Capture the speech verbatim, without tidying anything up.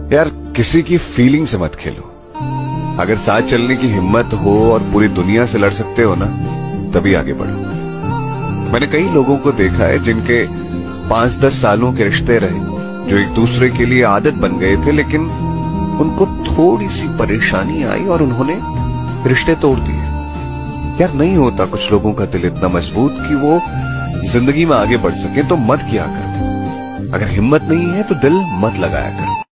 यार किसी की फीलिंग से मत खेलो। अगर साथ चलने की हिम्मत हो और पूरी दुनिया से लड़ सकते हो ना, तभी आगे बढ़ो। मैंने कई लोगों को देखा है जिनके पांच दस सालों के रिश्ते रहे, जो एक दूसरे के लिए आदत बन गए थे, लेकिन उनको थोड़ी सी परेशानी आई और उन्होंने रिश्ते तोड़ दिए। यार नहीं होता कुछ लोगों का दिल इतना मजबूत कि वो जिंदगी में आगे बढ़ सके, तो मत किया करो। अगर हिम्मत नहीं है तो दिल मत लगाया करो।